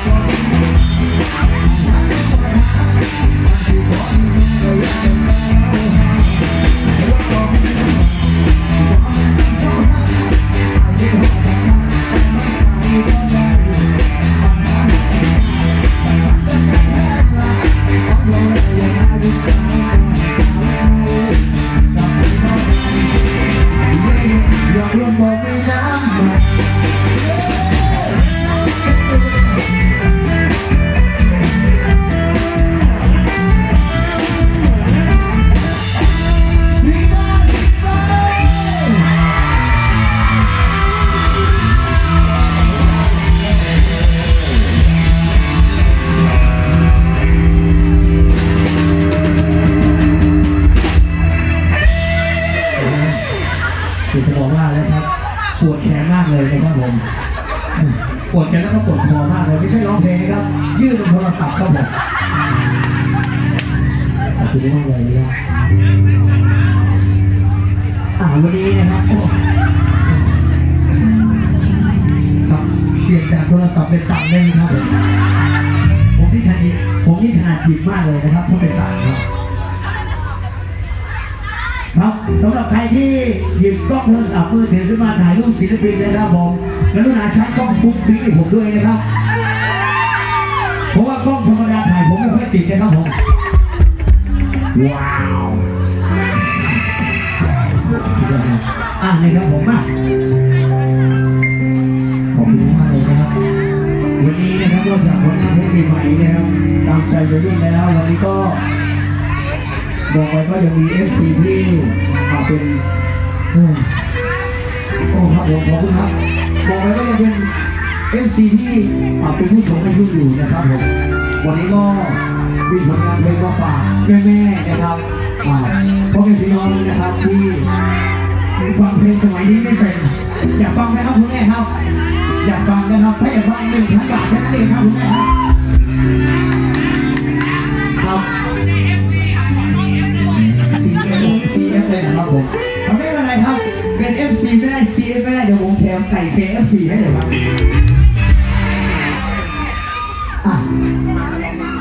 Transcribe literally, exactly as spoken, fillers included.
จะบอกว่าแล้วครับปวดแขนมากเลยนะครับผมปวดแขนแล้วก็ปวดคอมากเลยไม่ใช่ร้องเพลงนะครับยื่นโทรศัพท์ครับผมขอบคุณมากเลยนะครับอ่าวันนี้นะครับครับเปลี่ยนจากโทรศัพท์เป็นตังค์ได้ไหมครับผมนี่ถนัดผมนี่ถนัดหยิบมากเลยนะครับถ้าเป็นตังค์ครับครับสำหรับใครที่หยิบกล้องโทรศัพท์มือถือขึ้นมาถ่ายรูปศิลปินนะครับผมกรุณาใช้กล้องฟุ้งฟิ้งให้ผมด้วยนะครับเพราะว่ากล้องธรรมดาถ่ายผมไม่ค่อยติดนะครับผมว้าวอ่ะนะครับผมมาขอบคุณมากเลยนะครับวันนี้นะครับนอกจากผลงานเพลงใหม่นะครับตามใจไปรุ่นแล้ววันนี้ก็บอกไปก็ยังมี เอฟ ซี ที่เป็นโอ้ครับผมขอบคุณครับบอกไปก็ยังเป็น เอฟ ซี ที่เป็นผู้ชมอายุอยู่นะครับผมวันนี้ก็มีผลงานเพลงมาฝากแม่ๆนะครับพ่อแม่พี่น้องนะครับที่ฟังเพลงสมัยนี้ไม่เป็นอยากฟังไหมครับคุณแม่ครับอยากฟังนะครับถ้าอยากฟังหนึ่งพันบาทแค่นั้นเองครับคุณแม่ครับครับซี เอฟ เลยนะครับผมทำไม่เป็นไรครับเป็น เอฟ ซี ไม่ได้ ซี เอฟ ไม่ได้เดี๋ยวผมแถมไก่ เค เอฟ ซี ให้เลยครับอ่ะ